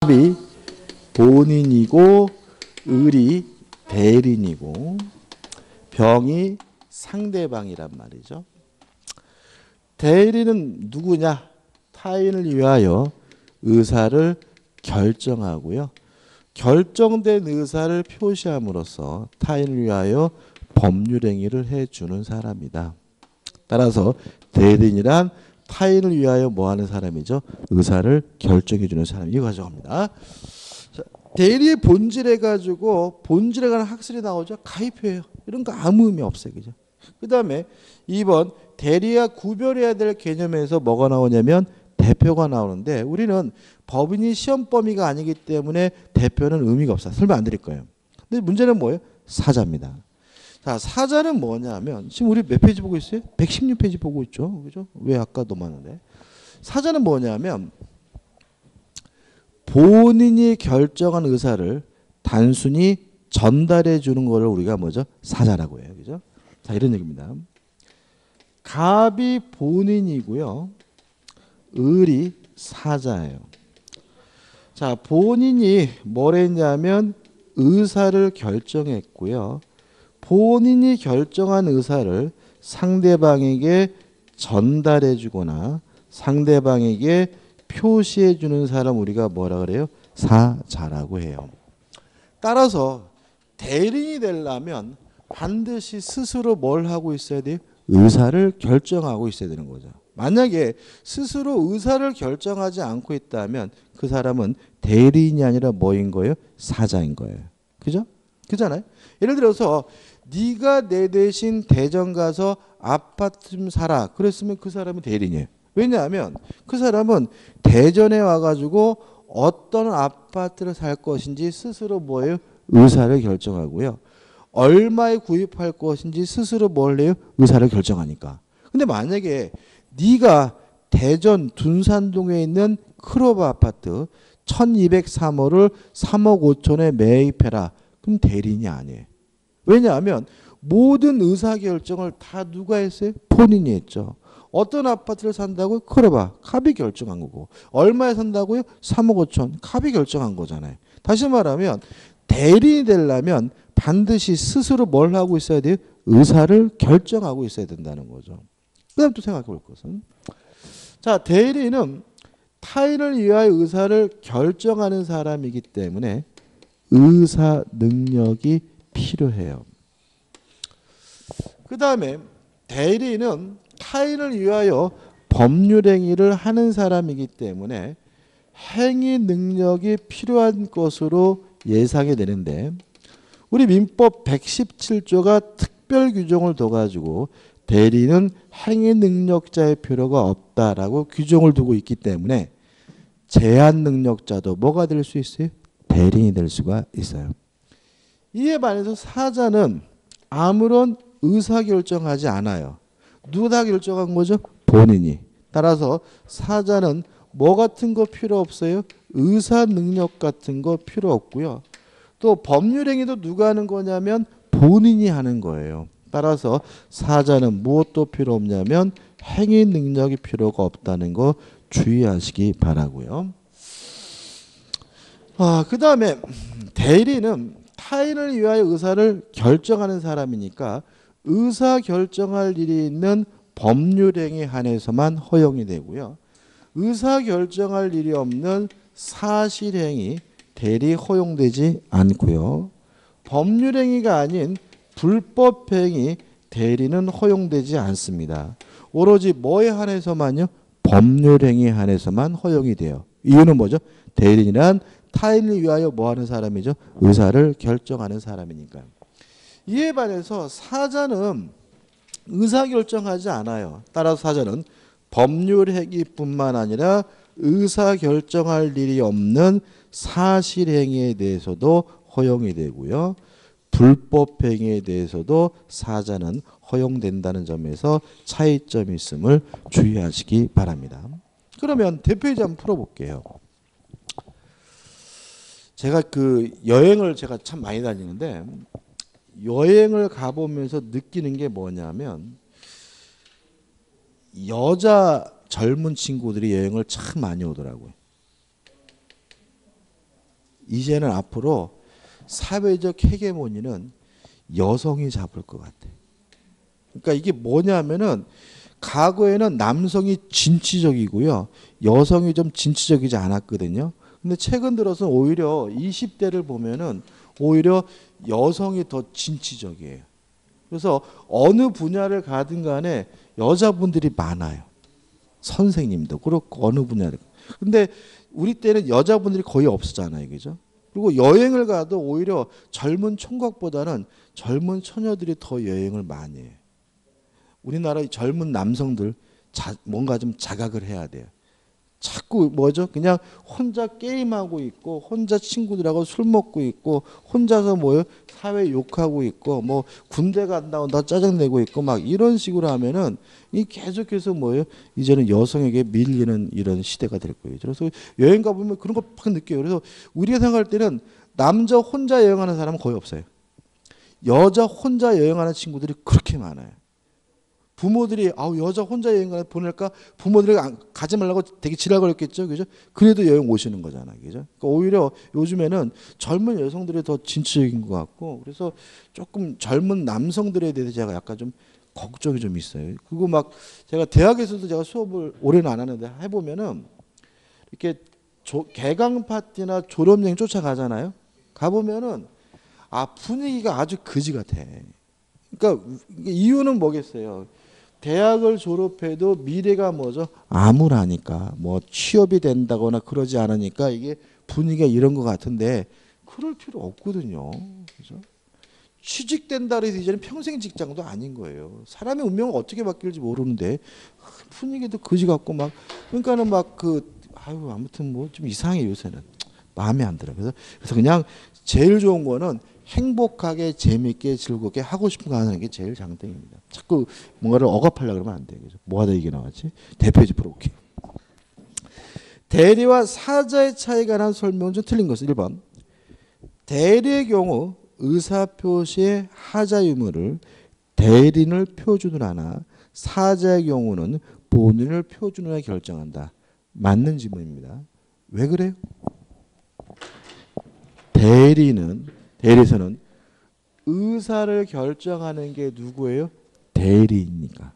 갑이 본인이고 을이 대리인이고 병이 상대방이란 말이죠. 대리인은 누구냐? 타인을 위하여 의사를 결정하고요. 결정된 의사를 표시함으로써 타인을 위하여 법률 행위를 해주는 사람이다. 따라서 대리인이란 타인을 위하여 뭐하는 사람이죠? 의사를 결정해주는 사람. 이거 가져갑니다. 자, 대리의 본질에 가지고 본질에 관한 학설이 나오죠. 가입표예요. 이런 거 아무 의미 없어요. 그죠? 그 다음에 2번 대리와 구별해야 될 개념에서 뭐가 나오냐면 대표가 나오는데 우리는 법인이 시험 범위가 아니기 때문에 대표는 의미가 없어요. 설명 안 드릴 거예요. 근데 문제는 뭐예요? 사자입니다. 자, 사자는 뭐냐면 지금 우리 몇 페이지 보고 있어요? 116페이지 보고 있죠. 그죠? 왜 아까 너무 많은데? 사자는 뭐냐면 본인이 결정한 의사를 단순히 전달해 주는 거를 우리가 뭐죠? 사자라고 해요. 그죠? 자, 이런 얘기입니다. 갑이 본인이고요. 을이 사자예요. 자, 본인이 뭘 했냐면 의사를 결정했고요. 본인이 결정한 의사를 상대방에게 전달해 주거나 상대방에게 표시해 주는 사람 우리가 뭐라 그래요? 사자라고 해요. 따라서 대리인이 되려면 반드시 스스로 뭘 하고 있어야 돼요? 의사를 결정하고 있어야 되는 거죠. 만약에 스스로 의사를 결정하지 않고 있다면 그 사람은 대리인이 아니라 뭐인 거예요? 사자인 거예요. 그죠? 그잖아요. 예를 들어서 네가 내 대신 대전 가서 아파트 좀 사라. 그랬으면 그 사람이 대리인이에요. 왜냐하면 그 사람은 대전에 와가지고 어떤 아파트를 살 것인지 스스로 뭐예요? 의사를 결정하고요. 얼마에 구입할 것인지 스스로 뭘 해요? 의사를 결정하니까. 근데 만약에 네가 대전 둔산동에 있는 크로바 아파트 1203호를 3억 5천에 매입해라. 그럼 대리인이 아니에요. 왜냐하면 모든 의사결정을 다 누가 했어요? 본인이 했죠. 어떤 아파트를 산다고요? 크로바. 갑이 결정한 거고. 얼마에 산다고요? 3억 5천. 갑이 결정한 거잖아요. 다시 말하면 대리인이 되려면 반드시 스스로 뭘 하고 있어야 돼요? 의사를 결정하고 있어야 된다는 거죠. 그 다음 또 생각해 볼 것은 자, 대리인은 타인을 위하여 의사를 결정하는 사람이기 때문에 의사 능력이 필요해요. 그 다음에 대리인은 타인을 위하여 법률 행위를 하는 사람이기 때문에 행위 능력이 필요한 것으로 예상이 되는데 우리 민법 117조가 특별 규정을 둬가지고 대리인은 행위 능력자의 필요가 없다라고 규정을 두고 있기 때문에 제한 능력자도 뭐가 될 수 있어요? 대리인이 될 수가 있어요. 이에 반해서 사자는 아무런 의사결정하지 않아요. 누가 결정한 거죠? 본인이. 따라서 사자는 뭐 같은 거 필요 없어요? 의사 능력 같은 거 필요 없고요. 또 법률 행위도 누가 하는 거냐면 본인이 하는 거예요. 따라서 사자는 무엇도 필요 없냐면 행위 능력이 필요가 없다는 거 주의하시기 바라고요. 그 다음에 대리는 타인을 위하여 의사를 결정하는 사람이니까 의사 결정할 일이 있는 법률 행위에 한해서만 허용이 되고요. 의사 결정할 일이 없는 사실 행위 대리 허용되지 않고요. 법률 행위가 아닌 불법 행위 대리는 허용되지 않습니다. 오로지 뭐에 한해서만요? 법률 행위에 한해서만 허용이 돼요. 이유는 뭐죠? 대리인이란 타인을 위하여 뭐 하는 사람이죠? 의사를 결정하는 사람이니까요. 이에 반해서 사자는 의사결정하지 않아요. 따라서 사자는 법률 행위뿐만 아니라 의사결정할 일이 없는 사실행위에 대해서도 허용이 되고요. 불법 행위에 대해서도 사자는 허용된다는 점에서 차이점이 있음을 주의하시기 바랍니다. 그러면 대표이제 한번 풀어볼게요. 제가 그 여행을 제가 참 많이 다니는데 여행을 가보면서 느끼는 게 뭐냐면 여자 젊은 친구들이 여행을 참 많이 오더라고요. 이제는 앞으로 사회적 헤게모니는 여성이 잡을 것 같아. 그러니까 이게 뭐냐면은 과거에는 남성이 진취적이고요. 여성이 좀 진취적이지 않았거든요. 근데 최근 들어서 오히려 20대를 보면은 오히려 여성이 더 진취적이에요. 그래서 어느 분야를 가든 간에 여자분들이 많아요. 선생님도 그렇고 어느 분야를. 근데 우리 때는 여자분들이 거의 없었잖아요. 그죠? 그리고 여행을 가도 오히려 젊은 총각보다는 젊은 처녀들이 더 여행을 많이 해요. 우리나라의 젊은 남성들 뭔가 좀 자각을 해야 돼요. 자꾸 뭐죠? 그냥 혼자 게임하고 있고 혼자 친구들하고 술 먹고 있고 혼자서 뭐요? 사회 욕하고 있고 뭐 군대 간다고 나 짜증내고 있고 막 이런 식으로 하면은 이 계속해서 뭐예요? 이제는 여성에게 밀리는 이런 시대가 될 거예요. 그래서 여행 가보면 그런 거 팍 느껴요. 그래서 우리가 생각할 때는 남자 혼자 여행하는 사람은 거의 없어요. 여자 혼자 여행하는 친구들이 그렇게 많아요. 부모들이 여자 혼자 여행 보낼까? 부모들이 가지 말라고 되게 지랄거렸겠죠. 그죠? 그래도 여행 오시는 거잖아요. 그죠? 그러니까 오히려 요즘에는 젊은 여성들이 더 진취적인 것 같고 그래서 조금 젊은 남성들에 대해서 제가 약간 좀 걱정이 좀 있어요. 그리고 막 제가 대학에서도 제가 수업을 올해는 안 하는데 해보면은 이렇게 개강 파티나 졸업여행 쫓아가잖아요. 가보면은 분위기가 아주 거지 같아. 그러니까 이유는 뭐겠어요? 대학을 졸업해도 미래가 뭐죠? 암울하니까 뭐 취업이 된다거나 그러지 않으니까 이게 분위기가 이런 것 같은데 그럴 필요 없거든요. 그죠? 취직된다 해서 이제는 평생 직장도 아닌 거예요. 사람의 운명은 어떻게 바뀔지 모르는데 분위기도 거지 같고 막 그러니까는 막 아무튼 뭐 좀 이상해 요새는 마음에 안 들어. 그래서 그냥 제일 좋은 거는 행복하게 재밌게 즐겁게 하고 싶은 거 하는 게 제일 장땡입니다. 자꾸 뭔가를 억압하려고 그러면 안 돼요. 뭐 하다 이게 나왔지? 대표지 풀어볼게요. 대리와 사자의 차이가 난 설명 중 틀린 것은 1번. 대리의 경우 의사표시의 하자 유무를 대리인을 표준으로 하나 사자의 경우는 본인을 표준으로 결정한다. 맞는 질문입니다. 왜 그래요? 대리에서는 의사를 결정하는 게 누구예요? 대리입니까?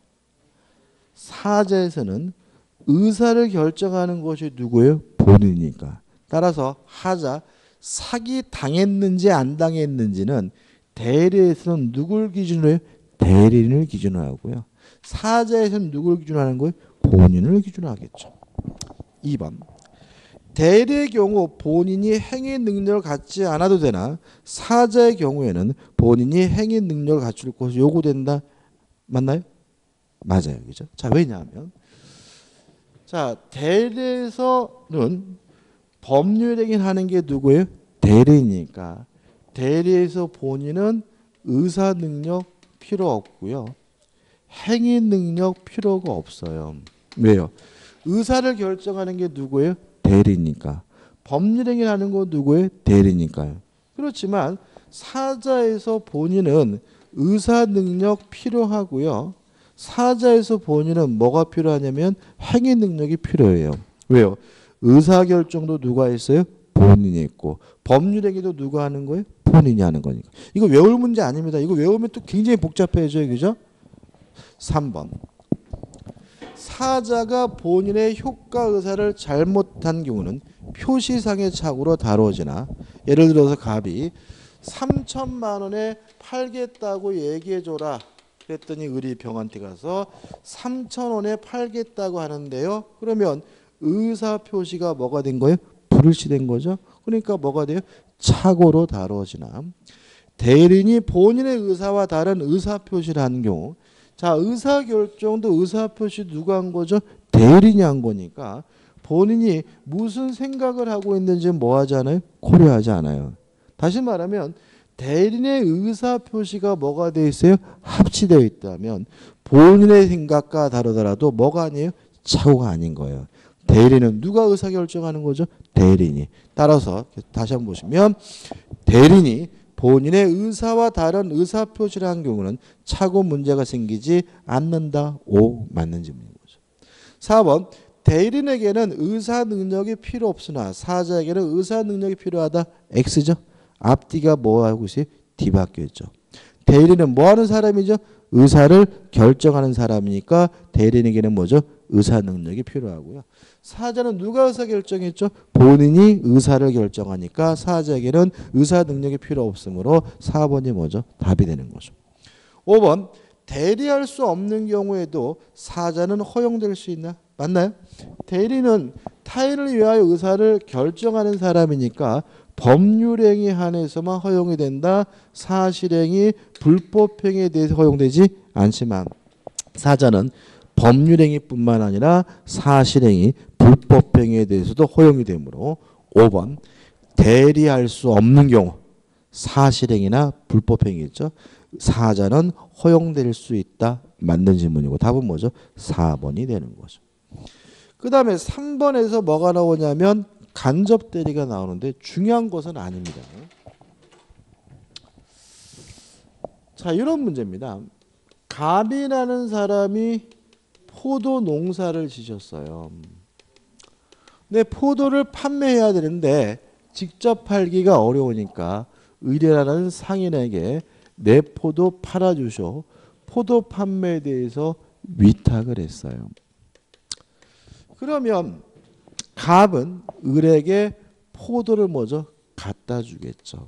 사자에서는 의사를 결정하는 것이 누구예요? 본인이니까. 따라서 하자 사기 당했는지 안 당했는지는 대리에서는 누굴 기준으로 해요? 대리인을 기준으로 하고요. 사자에서는 누굴 기준으로 하는 거예요? 본인을 기준으로 하겠죠. 2번. 대리의 경우 본인이 행위 능력을 갖지 않아도 되나 사자의 경우에는 본인이 행위 능력을 갖출 것이 요구된다. 맞나요? 맞아요. 그죠? 자, 왜냐하면 대리에서는 법률 행위하는 게 누구예요? 대리니까. 대리에서 본인은 의사 능력 필요 없고요. 행위 능력 필요가 없어요. 왜요? 의사를 결정하는 게 누구예요? 대리니까. 법률 행위를 하는 건 누구예요? 대리니까요. 그렇지만 사자에서 본인은 의사 능력 필요하고요. 사자에서 본인은 뭐가 필요하냐면 행위 능력이 필요해요. 왜요? 의사 결정도 누가 했어요? 본인이 했고 법률 행위도 누가 하는 거예요? 본인이 하는 거니까. 이거 외울 문제 아닙니다. 이거 외우면 또 굉장히 복잡해져요. 그죠? 3번. 사자가 본인의 효과 의사를 잘못한 경우는 표시상의 착오로 다루어지나 예를 들어서 갑이 3천만 원에 팔겠다고 얘기해줘라 그랬더니 을이 병한테 가서 3천 원에 팔겠다고 하는데요. 그러면 의사 표시가 뭐가 된 거예요? 불일치된 거죠. 그러니까 뭐가 돼요? 착오로 다루어지나 대리인이 본인의 의사와 다른 의사 표시를 하는 경우 자, 의사결정도 의사표시 누가 한 거죠? 대리인이 한 거니까 본인이 무슨 생각을 하고 있는지 뭐 하지 않아요? 고려하지 않아요. 다시 말하면 대리인의 의사표시가 뭐가 되어 있어요? 합치되어 있다면 본인의 생각과 다르더라도 뭐가 아니에요? 착오가 아닌 거예요. 대리인은 누가 의사결정하는 거죠? 대리인이. 따라서 다시 한번 보시면 대리인이 본인의 의사와 다른 의사표시를 한 경우는 착오 문제가 생기지 않는다. 5 맞는 질문인 거죠. 4번 대리인에게는 의사 능력이 필요 없으나 사자에게는 의사 능력이 필요하다. X죠. 앞뒤가 뭐 하고 있어요? D 바뀌었죠. 대리인은 뭐 하는 사람이죠? 의사를 결정하는 사람이니까 대리인에게는 뭐죠? 의사 능력이 필요하고요. 사자는 누가 의사 결정했죠? 본인이 의사를 결정하니까 사자에게는 의사 능력이 필요 없으므로 4번이 뭐죠? 답이 되는 거죠. 5번 대리할 수 없는 경우에도 사자는 허용될 수 있나? 맞나요? 대리는 타인을 위하여 의사를 결정하는 사람이니까 법률행위 한해서만 허용이 된다. 사실행위, 불법행위에 대해서 허용되지 않지만 사자는 법률행위뿐만 아니라 사실행위, 불법행위에 대해서도 허용이 되므로 5번 대리할 수 없는 경우 사실행위나 불법행위죠. 사자는 허용될 수 있다. 맞는 질문이고 답은 뭐죠? 4번이 되는 거죠. 그 다음에 3번에서 뭐가 나오냐면 간접 대리가 나오는데 중요한 것은 아닙니다. 자, 이런 문제입니다. 갑이라는 사람이 포도 농사를 지셨어요. 근데 포도를 판매해야 되는데 직접 팔기가 어려우니까 의뢰라는 상인에게 내 포도 팔아주쇼. 포도 판매에 대해서 위탁을 했어요. 그러면 갑은 을에게 포도를 뭐죠? 갖다 주겠죠.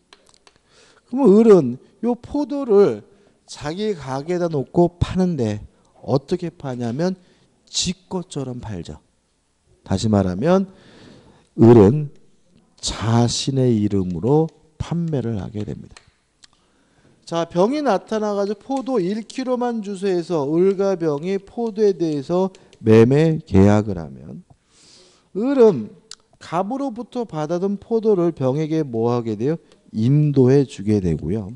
그러면 을은 이 포도를 자기 가게에다 놓고 파는데 어떻게 파냐면 지 것처럼 팔죠. 다시 말하면 을은 자신의 이름으로 판매를 하게 됩니다. 자, 병이 나타나가지고 포도 1kg만 주세요 해서 을과 병이 포도에 대해서 매매 계약을 하면 을은 갑으로부터 받아둔 포도를 병에게 뭐 하게 돼요? 인도해 주게 되고요.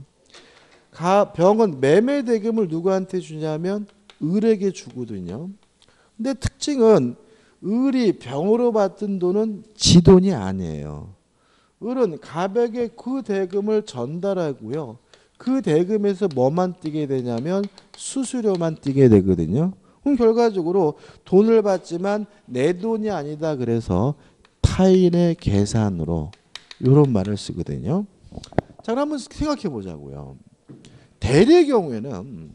병은 매매 대금을 누구한테 주냐면 을에게 주거든요. 근데 특징은 을이 병으로 받은 돈은 지 돈이 아니에요. 을은 갑에게 그 대금을 전달하고요. 그 대금에서 뭐만 띄게 되냐면 수수료만 띄게 되거든요. 그럼 결과적으로 돈을 받지만 내 돈이 아니다. 그래서 타인의 계산으로 이런 말을 쓰거든요. 자, 그럼 한번 생각해 보자고요. 대리의 경우에는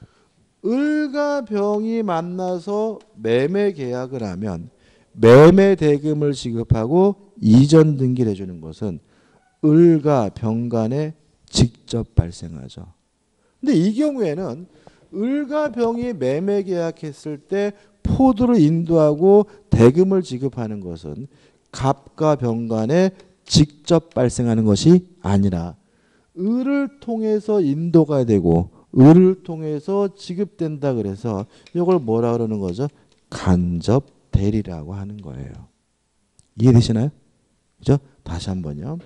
을과 병이 만나서 매매 계약을 하면 매매 대금을 지급하고 이전 등기를 해주는 것은 을과 병 간에 직접 발생하죠. 근데 이 경우에는 을과 병이 매매 계약했을 때 포도를 인도하고 대금을 지급하는 것은 갑과 병 간에 직접 발생하는 것이 아니라 을을 통해서 인도가 되고 을을 통해서 지급된다. 그래서 이걸 뭐라 그러는 거죠? 간접 대리라고 하는 거예요. 이해되시나요? 그죠? 다시 한번요.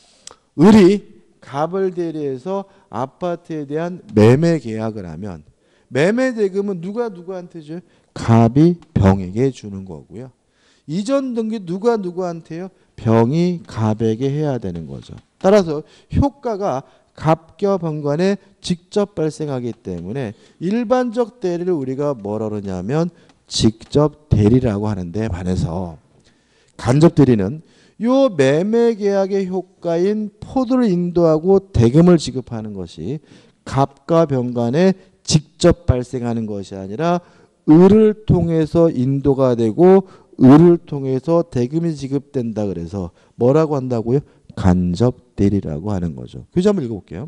을이 갑을 대리해서 아파트에 대한 매매 계약을 하면 매매 대금은 누가 누구한테 줘요? 갑이 병에게 주는 거고요. 이전 등기 누가 누구한테요? 병이 갑에게 해야 되는 거죠. 따라서 효과가 갑과 병 간에 직접 발생하기 때문에 일반적 대리를 우리가 뭐라 그러냐면 직접 대리라고 하는데 반해서 간접 대리는 요 매매 계약의 효과인 포도를 인도하고 대금을 지급하는 것이 갑과 병 간에 직접 발생하는 것이 아니라 을을 통해서 인도가 되고 을을 통해서 대금이 지급된다. 그래서 뭐라고 한다고요? 간접 대리라고 하는 거죠. 교재 한번 읽어볼게요.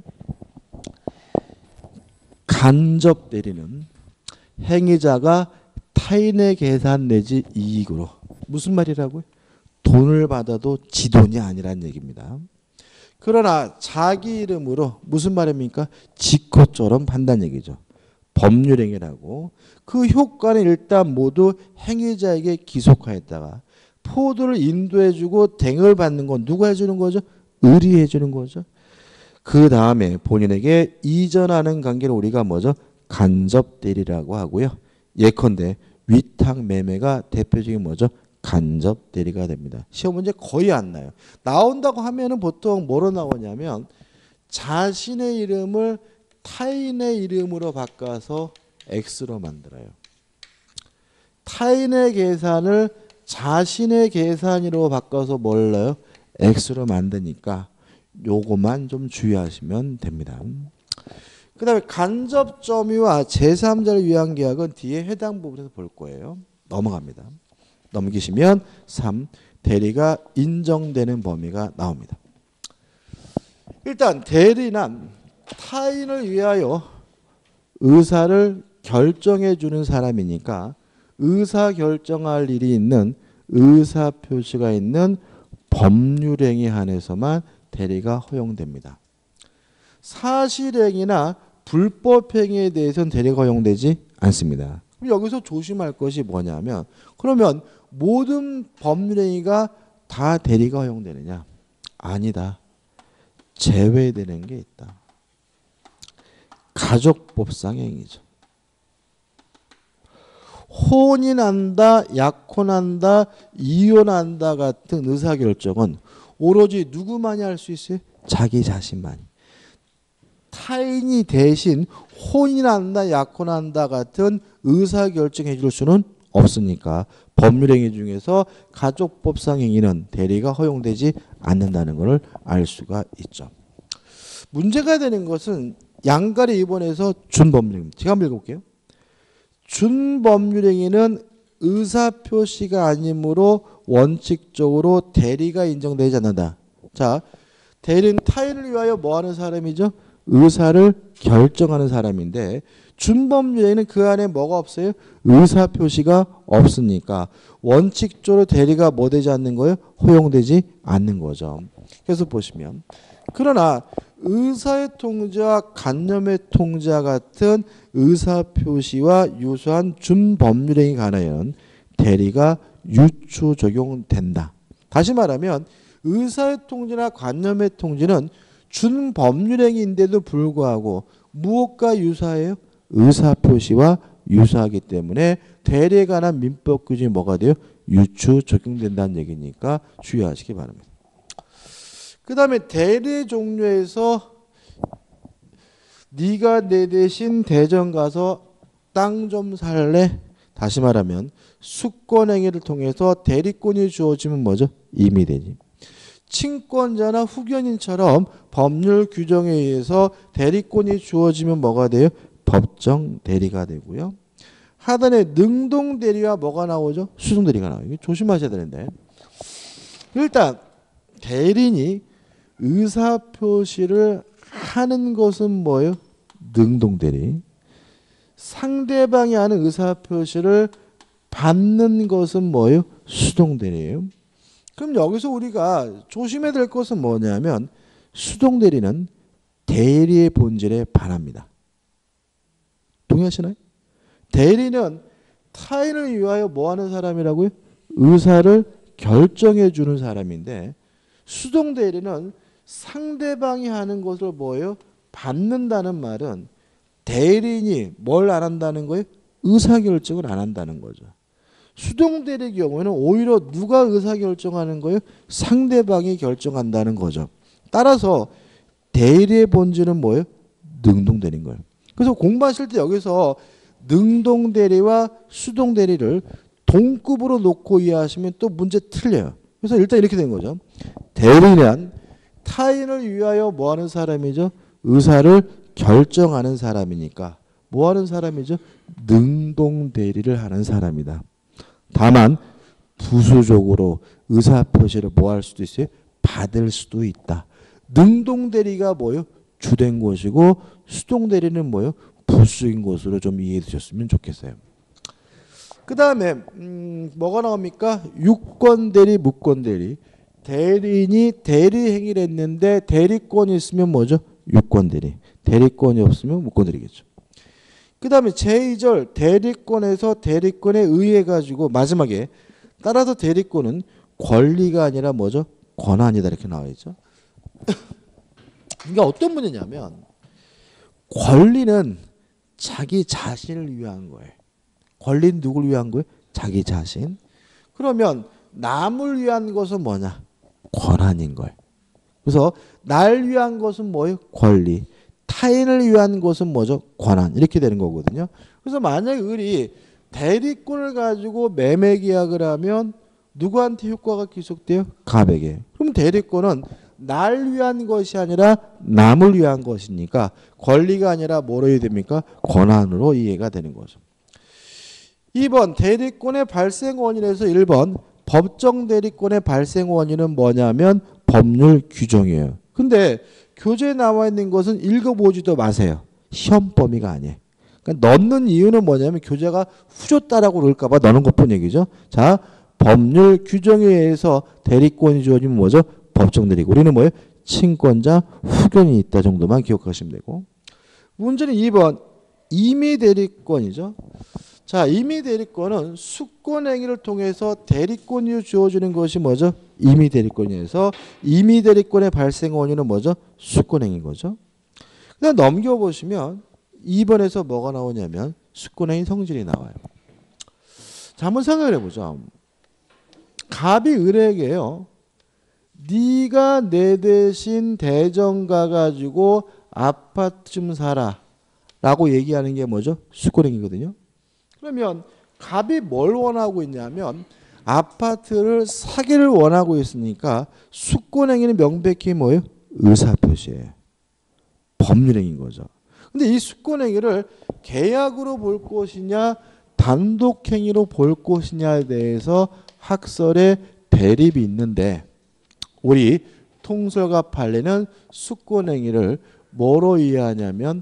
간접 대리는 행위자가 타인의 계산 내지 이익으로 무슨 말이라고요? 돈을 받아도 지 돈이 아니란 얘기입니다. 그러나 자기 이름으로 무슨 말입니까? 지 것처럼 한다는 얘기죠. 법률행위라고. 그 효과는 일단 모두 행위자에게 기속하였다가 포도를 인도해주고 댕을 받는 건 누가 해주는 거죠? 을이 해주는 거죠. 그 다음에 본인에게 이전하는 관계를 우리가 뭐죠? 간접 대리라고 하고요. 예컨대 위탁 매매가 대표적인 뭐죠? 간접 대리가 됩니다. 시험 문제 거의 안 나요. 나온다고 하면은 보통 뭐로 나오냐면 자신의 이름을 타인의 이름으로 바꿔서 X로 만들어요. 타인의 계산을 자신의 계산으로 바꿔서 뭘 넣어요? X로 만드니까 요것만 좀 주의하시면 됩니다. 그 다음에 간접 점유와 제3자를 위한 계약은 뒤에 해당 부분에서 볼 거예요. 넘어갑니다. 넘기시면 3. 대리가 인정되는 범위가 나옵니다. 일단 대리는 타인을 위하여 의사를 결정해 주는 사람이니까 의사결정할 일이 있는 의사표시가 있는 법률행위 한해서만 대리가 허용됩니다. 사실행위나 불법행위에 대해서는 대리가 허용되지 않습니다. 여기서 조심할 것이 뭐냐면 그러면 모든 법률행위가 다 대리가 허용되느냐? 아니다. 제외되는 게 있다. 가족법상 행위죠. 혼인한다, 약혼한다, 이혼한다 같은 의사결정은 오로지 누구만이 할 수 있어요? 자기 자신만이. 타인이 대신 혼인한다, 약혼한다 같은 의사결정 해줄 수는 없으니까 법률행위 중에서 가족법상 행위는 대리가 허용되지 않는다는 것을 알 수가 있죠. 문제가 되는 것은 양가리 2번에서 준법률행위입니다. 제가 한번 읽어볼게요. 준법률행위는 의사표시가 아니므로 원칙적으로 대리가 인정되지 않는다. 자, 대리는 타인을 위하여 뭐하는 사람이죠? 의사를 결정하는 사람인데 준법률행위는 그 안에 뭐가 없어요? 의사표시가 없으니까 원칙적으로 대리가 뭐 되지 않는 거예요? 허용되지 않는 거죠. 그래서 보시면 그러나 의사의 통지와 간념의 통지와 같은 의사표시와 유사한 준법률행위 관하여는 대리가 유추 적용된다. 다시 말하면 의사의 통지나 간념의 통지는 준법률행위인데도 불구하고 무엇과 유사해요? 의사표시와 유사하기 때문에 대리에 관한 민법 규정이 뭐가 돼요? 유추 적용된다는 얘기니까 주의하시기 바랍니다. 그 다음에 대리 종류에서 네가 내 대신 대전 가서 땅 좀 살래? 다시 말하면 수권행위를 통해서 대리권이 주어지면 뭐죠? 임의대리. 친권자나 후견인처럼 법률 규정에 의해서 대리권이 주어지면 뭐가 돼요? 법정 대리가 되고요. 하단에 능동 대리와 뭐가 나오죠? 수동 대리가 나와요. 이거 조심하셔야 되는데 일단 대리인이 의사표시를 하는 것은 뭐예요? 능동 대리. 상대방이 하는 의사표시를 받는 것은 뭐예요? 수동 대리예요. 그럼 여기서 우리가 조심해야 될 것은 뭐냐면 수동 대리는 대리의 본질에 반합니다. 동의하시나요? 대리는 타인을 위하여 뭐 하는 사람이라고요? 의사를 결정해 주는 사람인데 수동 대리는 상대방이 하는 것을 뭐예요? 받는다는 말은 대리인이 뭘 안 한다는 거예요? 의사결정을 안 한다는 거죠. 수동 대리의 경우에는 오히려 누가 의사결정하는 거예요? 상대방이 결정한다는 거죠. 따라서 대리의 본질은 뭐예요? 능동 대리인 거예요. 그래서 공부하실 때 여기서 능동 대리와 수동 대리를 동급으로 놓고 이해하시면 또 문제 틀려요. 그래서 일단 이렇게 된 거죠. 대리는 타인을 위하여 뭐 하는 사람이죠? 의사를 결정하는 사람이니까 뭐 하는 사람이죠? 능동 대리를 하는 사람이다. 다만 부수적으로 의사표시를 뭐 할 수도 있어요? 받을 수도 있다. 능동 대리가 뭐예요? 주된 것이고 수동 대리는 뭐예요? 부수인 것으로 좀 이해해 주셨으면 좋겠어요. 그 다음에 뭐가 나옵니까? 유권 대리, 무권 대리. 대리인이 대리 행위를 했는데 대리권이 있으면 뭐죠? 유권 대리. 대리권이 없으면 무권 대리겠죠. 그 다음에 제2절 대리권에서 대리권에 의해 가지고 마지막에 따라서 대리권은 권리가 아니라 뭐죠? 권한이다 이렇게 나와 있죠. 이게 어떤 문제냐면 권리는 자기 자신을 위한 거예요. 권리는 누굴 위한 거예요? 자기 자신. 그러면 남을 위한 것은 뭐냐? 권한인 거예요. 그래서 날 위한 것은 뭐예요? 권리. 타인을 위한 것은 뭐죠? 권한. 이렇게 되는 거거든요. 그래서 만약에 을이 대리권을 가지고 매매 계약을 하면 누구한테 효과가 귀속돼요? 갑에게. 그럼 대리권은 날 위한 것이 아니라 남을 위한 것이니까 권리가 아니라 뭐로 이해됩니까? 권한으로 이해가 되는 거죠. 2번 대리권의 발생 원인에서 1번 법정 대리권의 발생 원인은 뭐냐면 법률 규정이에요. 근데 교재에 나와 있는 것은 읽어보지도 마세요. 시험 범위가 아니에요. 그러니까 넣는 이유는 뭐냐면 교재가 후졌다라고 그럴까 봐 넣는 것뿐 얘기죠. 자, 법률 규정에 의해서 대리권이 주어지면 뭐죠? 법정 대리권. 우리는 뭐예요? 친권자 후견이 있다 정도만 기억하시면 되고. 문제는 2번 임의 대리권이죠. 자, 임의 대리권은 수권행위를 통해서 대리권이 주어지는 것이 뭐죠? 임의 대리권이어서 임의 대리권의 발생 원인은 뭐죠? 수권행위인 거죠. 그다음 넘겨보시면 2번에서 뭐가 나오냐면 수권행위 성질이 나와요. 자, 한번 생각을 해보죠. 갑이 을에게요. 네가 내 대신 대정 가가지고 아파트 좀 사라 라고 얘기하는 게 뭐죠? 수권행위거든요. 그러면 갑이 뭘 원하고 있냐면 아파트를 사기를 원하고 있으니까 수권행위는 명백히 뭐예요? 의사표시예요. 법률행위인 거죠. 근데 이 수권행위를 계약으로 볼 것이냐 단독행위로 볼 것이냐에 대해서 학설에 대립이 있는데 우리 통설과 판례는 수권행위를 뭐로 이해하냐면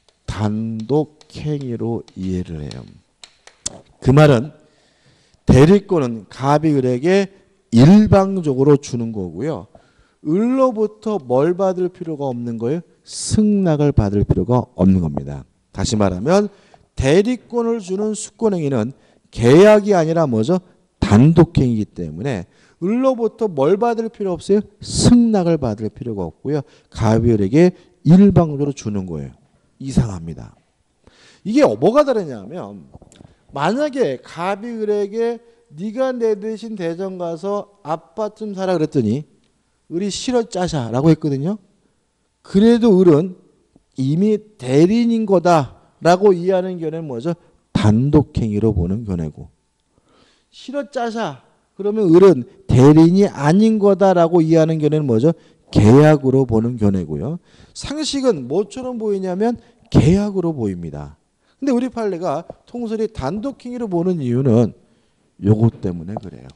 단독행위로 이해를 해요. 그 말은 대리권은 갑이 을에게 일방적으로 주는 거고요. 을로부터 뭘 받을 필요가 없는 거예요? 승낙을 받을 필요가 없는 겁니다. 다시 말하면 대리권을 주는 수권행위는 계약이 아니라 뭐죠? 단독행위이기 때문에 을로부터 뭘 받을 필요 없어요? 승낙을 받을 필요가 없고요. 갑이 을에게 일방적으로 주는 거예요. 이상합니다. 이게 뭐가 다르냐면 만약에 갑이 을에게 네가 내 대신 대전 가서 아파트 좀 사라 그랬더니 을이 싫어 짜샤라고 했거든요. 그래도 을은 이미 대리인인 거다라고 이해하는 견해는 뭐죠? 단독행위로 보는 견해고. 싫어 짜샤 그러면 을은 대리인이 아닌 거다라고 이해하는 견해는 뭐죠? 계약으로 보는 견해고요. 상식은 뭐처럼 보이냐면 계약으로 보입니다. 근데 우리 판례가 통설이 단독행위로 보는 이유는 요것 때문에 그래요.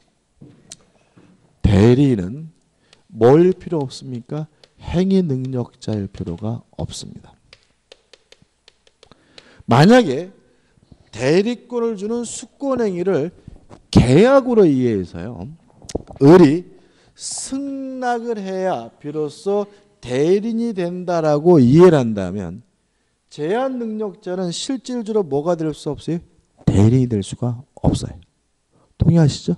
대리인은 뭘 필요 없습니까? 행위 능력자일 필요가 없습니다. 만약에 대리권을 주는 수권행위를 계약으로 이해해서요. 을이 승낙을 해야 비로소 대리인이 된다라고 이해를 한다면 제한 능력자는 실질적으로 뭐가 될 수 없어요? 대리인이 될 수가 없어요. 동의하시죠?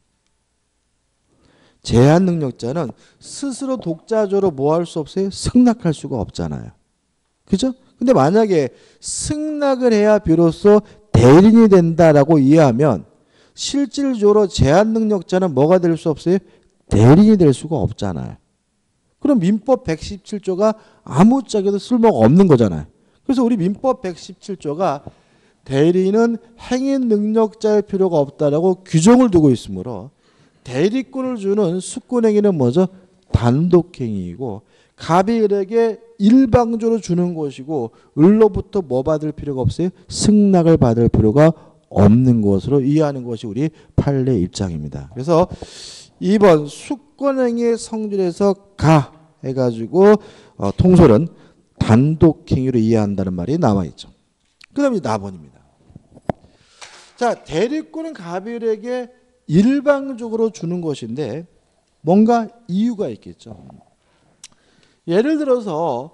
제한 능력자는 스스로 독자적으로 뭐 할 수 없어요? 승낙할 수가 없잖아요. 그죠? 근데 만약에 승낙을 해야 비로소 대리인이 된다라고 이해하면 실질적으로 제한 능력자는 뭐가 될 수 없어요? 대리인이 될 수가 없잖아요. 그럼 민법 117조가 아무짝에도 쓸모가 없는 거잖아요. 그래서 우리 민법 117조가 대리인은 행위 능력자일 필요가 없다라고 규정을 두고 있으므로 대리권을 주는 수권행위는 뭐죠? 단독행위이고 갑이 을에게 일방적으로 주는 것이고 을로부터 뭐 받을 필요가 없어요? 승낙을 받을 필요가 없는 것으로 이해하는 것이 우리 판례 입장입니다. 그래서 2번 수권행위의 성질에서 가 해가지고 통설은 단독행위로 이해한다는 말이 나와 있죠. 그 다음에 4번입니다. 자, 대리권은 갑이 을에게 일방적으로 주는 것인데 뭔가 이유가 있겠죠. 예를 들어서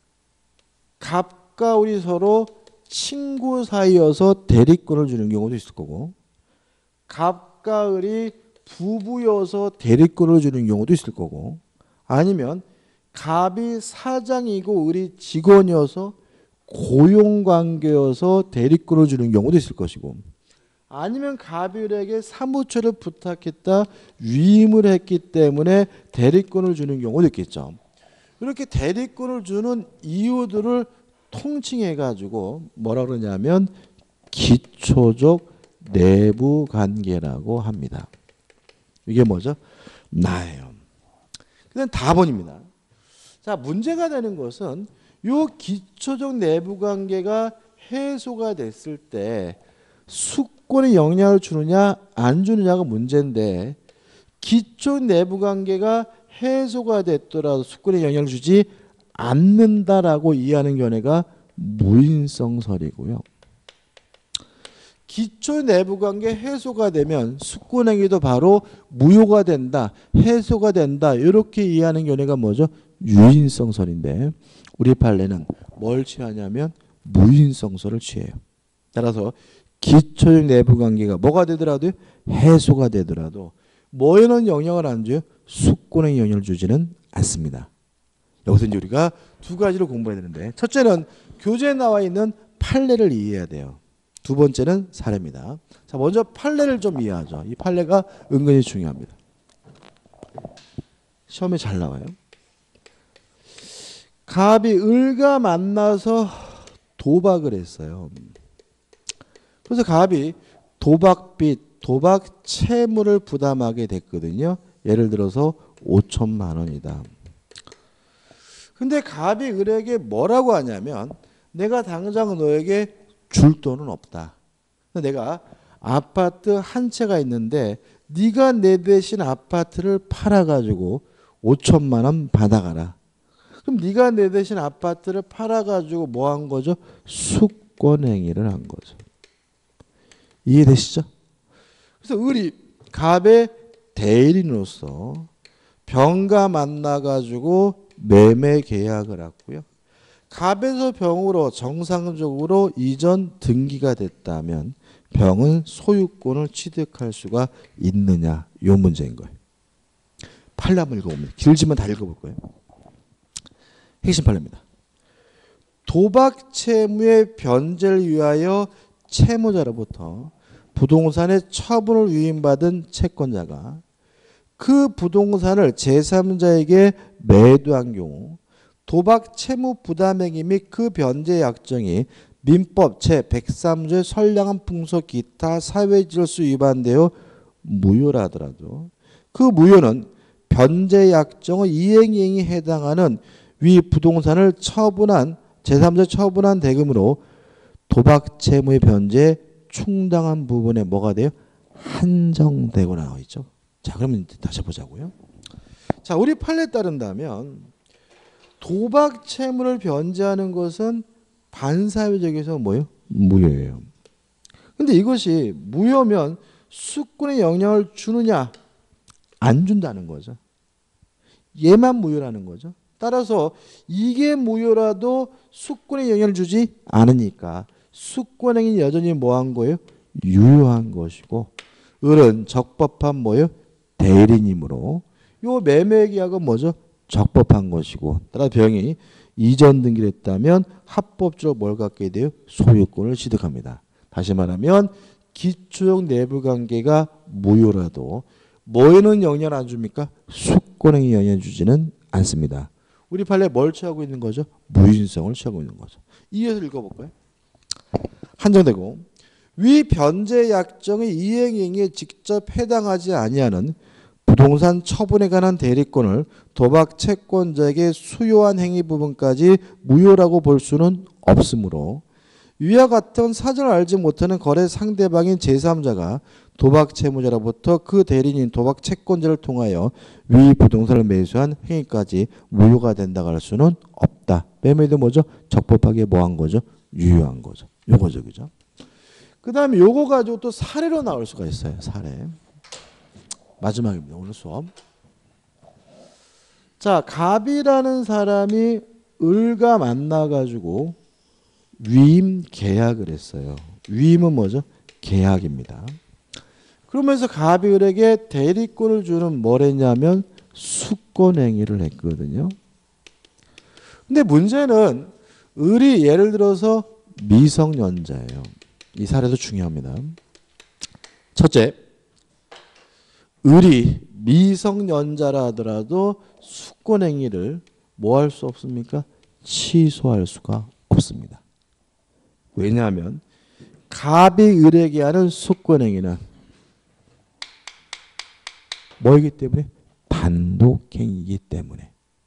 갑과 을이 서로 친구 사이여서 대리권을 주는 경우도 있을 거고 갑과 을이 부부여서 대리권을 주는 경우도 있을 거고 아니면 갑이 사장이고 을이 직원이어서 고용관계여서 대리권을 주는 경우도 있을 것이고 아니면 갑이 을에게 사무처를 부탁했다 위임을 했기 때문에 대리권을 주는 경우도 있겠죠. 이렇게 대리권을 주는 이유들을 통칭해 가지고 뭐라 그러냐면 기초적 내부 관계라고 합니다. 이게 뭐죠? 나예요. 그냥 답원입니다. 자, 문제가 되는 것은 요 기초적 내부 관계가 해소가 됐을 때 수권에 영향을 주느냐 안 주느냐가 문제인데, 기초 내부 관계가 해소가 됐더라도 수권에 영향을 주지 않는다라고 이해하는 견해가 무인성설이고요. 기초 내부 관계 해소가 되면 수권행위도 바로 무효가 된다, 해소가 된다, 이렇게 이해하는 견해가 뭐죠? 유인성설인데, 우리 판례는 뭘 취하냐면 무인성설을 취해요. 따라서 기초적 내부 관계가 뭐가 되더라도 해소가 되더라도 뭐에는 영향을 안 줘요? 수권에 영향을 주지는 않습니다. 여기서 이제 우리가 두 가지를 공부해야 되는데, 첫째는 교재에 나와 있는 판례를 이해해야 돼요. 두 번째는 사례입니다. 자, 먼저 판례를 좀 이해하죠. 이 판례가 은근히 중요합니다. 시험에 잘 나와요. 갑이 을과 만나서 도박을 했어요. 그래서 갑이 도박빚, 도박 채무를 부담하게 됐거든요. 예를 들어서 5천만 원이다. 근데 갑이 을에게 뭐라고 하냐면, 내가 당장 너에게 줄 돈은 없다. 내가 아파트 한 채가 있는데 네가 내 대신 아파트를 팔아가지고 5천만 원 받아가라. 그럼 네가 내 대신 아파트를 팔아가지고 뭐 한 거죠? 수권행위를 한 거죠. 이해되시죠? 그래서 을이 갑의 대리인으로서 병과 만나가지고 매매 계약을 했고요. 갑에서 병으로 정상적으로 이전 등기가 됐다면 병은 소유권을 취득할 수가 있느냐, 요 문제인 거예요. 판례 한번 읽어봅니다. 길지만 다 읽어볼 거예요. 핵심 판례입니다. 도박 채무의 변제를 위하여 채무자로부터 부동산의 처분을 위임받은 채권자가 그 부동산을 제3자에게 매도한 경우 도박 채무 부담행위 및 그 변제 약정이 민법 제103조의 선량한 풍속 기타 사회질서 위반되어 무효라 하더라도 그 무효는 변제 약정의 이행에 해당하는 위 부동산을 처분한 제3자 처분한 대금으로 도박 채무의 변제에 충당한 부분에 뭐가 돼요? 한정되고 나와 있죠. 자, 그러면 다시 보자고요. 자, 우리 판례에 따른다면 도박 채무를 변제하는 것은 반사회적에서 뭐예요? 무효예요. 근데 이것이 무효면 수권에 영향을 주느냐? 안 준다는 거죠. 얘만 무효라는 거죠. 따라서 이게 무효라도 수권에 영향을 주지 않으니까 수권행위 여전히 뭐한 거예요? 유효한 것이고, 을은 적법한 뭐예요? 대리인이므로 요 매매 계약은 뭐죠? 적법한 것이고, 따라 병이 이전 등기를 했다면 합법적으로 뭘 갖게 돼요? 소유권을 취득합니다. 다시 말하면 기초적 내부 관계가 무효라도 뭐에는 영향을 안 줍니까? 수권행위 영향을 주지는 않습니다. 우리 판례 뭘 취하고 있는 거죠? 무인성을 취하고 있는 거죠. 이해해서 읽어볼까요? 한정되고 위 변제 약정의 이행행위에 직접 해당하지 아니하는 부동산 처분에 관한 대리권을 도박 채권자에게 수요한 행위 부분까지 무효라고 볼 수는 없으므로 위와 같은 사정을 알지 못하는 거래 상대방인 제3자가 도박 채무자로부터 그 대리인인 도박 채권자를 통하여 위 부동산을 매수한 행위까지 무효가 된다고 할 수는 없다. 매매도 뭐죠? 적법하게 뭐한 거죠? 유효한 거죠. 요거죠, 그죠? 그 다음에 요거 가지고 또 사례로 나올 수가 있어요. 사례. 마지막입니다. 오늘 수업. 자, 갑이라는 사람이 을과 만나가지고 위임 계약을 했어요. 위임은 뭐죠? 계약입니다. 그러면서 갑이 을에게 대리권을 주는 뭘 했냐면 수권행위를 했거든요. 근데 문제는 을이 예를 들어서 미성년자예요. 이 사례도 중요합니다. 첫째, 을이 미성년자라 하더라도 수권행위를 뭐 할 수 없습니까? 취소할 수가 없습니다. 왜냐하면 갑이 을에게 하는 숙권행위는 뭐이기 때문에? 단독행위이기 때문에.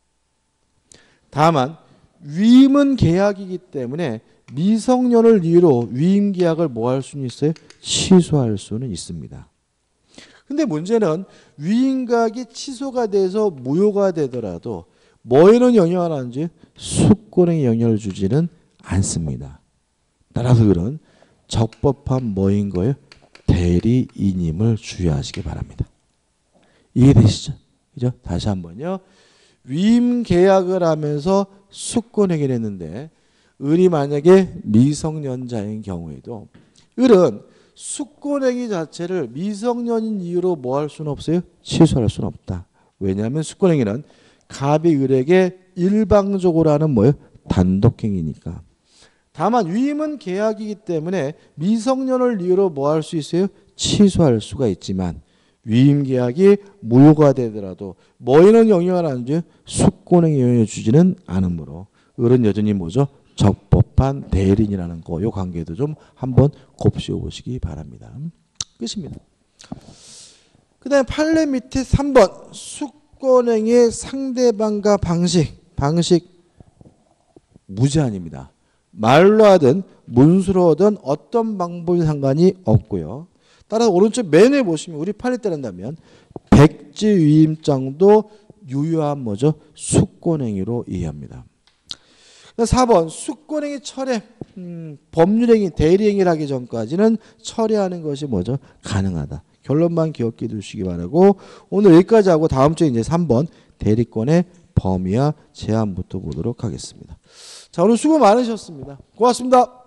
다만 위임은 계약이기 때문에 미성년을 이유로 위임 계약을 뭐 할 수는 있어요? 취소할 수는 있습니다. 근데 문제는 위임 계약이 취소가 돼서 무효가 되더라도 뭐에는 영향을 안 주지? 숙권에 영향을 주지는 않습니다. 따라서 그런 적법한 뭐인 거예요? 대리인임을 주의하시기 바랍니다. 이해되시죠? 그죠? 다시 한번요. 위임 계약을 하면서 숙권행위를 했는데 을이 만약에 미성년자인 경우에도 을은 숙권행위 자체를 미성년인 이유로 뭐 할 수는 없어요? 취소할 수는 없다. 왜냐하면 숙권행위는 갑이 을에게 일방적으로 하는 뭐예요? 단독행위니까. 다만 위임은 계약이기 때문에 미성년을 이유로 뭐 할 수 있어요? 취소할 수가 있지만 위임 계약이 무효가 되더라도 뭐에는 영향을 안 줘요? 숙권행위에 영향을 주지는 않으므로 을은 여전히 뭐죠? 적법한 대리인이라는 거, 이 관계도 좀 한번 곱씹어 보시기 바랍니다. 끝입니다. 그 다음에 판례 밑에 3번 숙권행위의 상대방과 방식 무제한입니다. 말로 하든 문수로 하든 어떤 방법이 상관이 없고요. 따라서 오른쪽 맨에 보시면 우리 판례 따른다면 백지위임장도 유효한 뭐죠? 숙권행위로 이해합니다. 4번 숙권행위 철회, 법률행위, 대리행위를 하기 전까지는 철회하는 것이 뭐죠? 가능하다. 결론만 기억해 두시기 바라고 오늘 여기까지 하고 다음 주에 이제 3번 대리권의 범위와 제한부터 보도록 하겠습니다. 자, 오늘 수고 많으셨습니다. 고맙습니다.